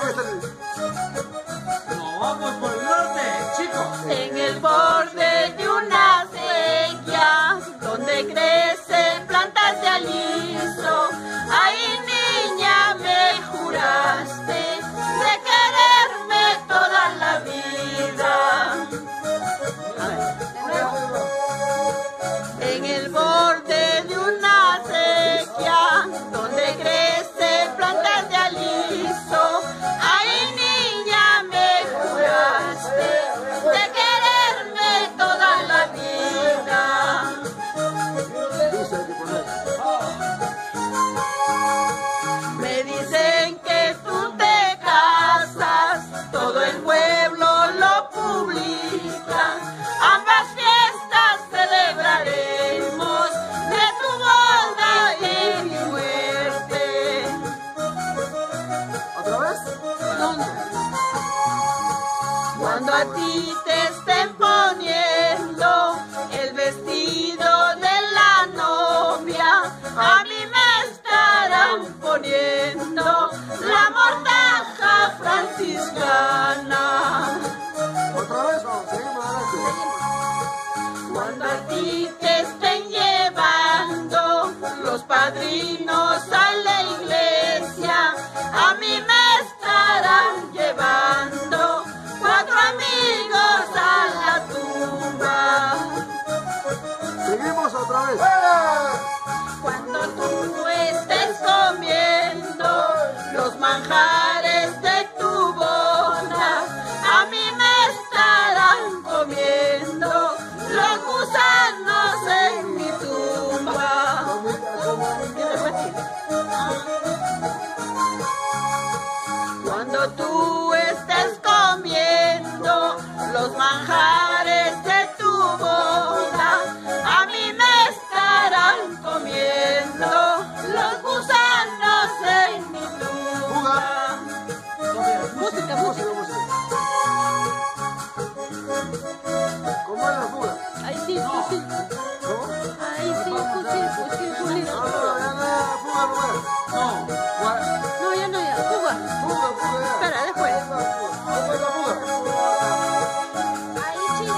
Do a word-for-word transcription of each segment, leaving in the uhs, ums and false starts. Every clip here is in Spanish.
está el... No, vamos por el norte, chicos. En el borde de una acequia, donde crecen plantas de aliso, ahí niña me juraste de quererme toda la vida. A ver. En el borde de una acequia, donde crecen plantas de aliso, ahí niña me juraste de quererme toda la vida. Me dicen que tú te casas, todo el pueblo lo publica, ambas fiestas celebraremos de tu boda y mi muerte. ¿Otra vez? ¿Dónde? Cuando a ti te estén poniendo el vestido de la novia, a mí me estarán poniendo la mortaja franciscana. ¿Otra vez? Vamos, seguimos adelante. Cuando a ti te estén llevando los padrinos a la iglesia, a mí me estarán llevando cuatro amigos a la tumba. Seguimos otra vez. Cuando tú estés comiendo los manjares de tu boda, a mí me estarán comiendo los gusanos en mi tumba. Cuando tú estés comiendo los manjares de tu boda, a mí me estarán comiendo los gusanos en mi tumba. Música, música. ¿Cómo es la fuga? Ahí sí, sí. ¿Cómo? Ahí sí, sí, sí, sí. No, no, ya no era fuga nomás. No, ¿cuál? No, ya no, ya. Fuga. Fuga, fuga ya. Espera, después. ¿Cómo es la fuga? Ahí sí.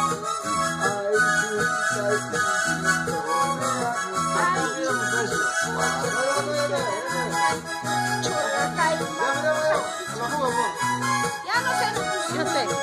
Ya no sé, no. Yo sé.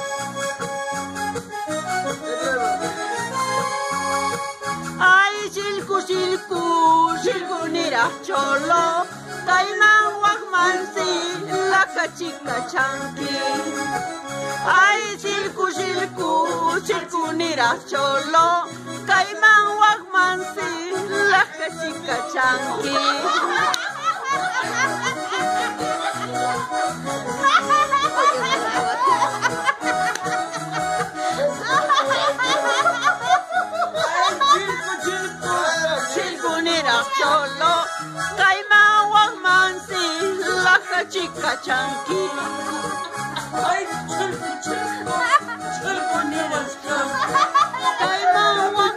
Ay, silku, silku, silku nira cholo, kaiman wakmansi, laka chica chanki. Ay, silku, silku, silku nira cholo, kaiman wakmansi, laka chica chanki. Cholo, kaima wakmansi, laka chica chanki. Ay, chulco, chulco, chulco, niñas, chulco. Kaima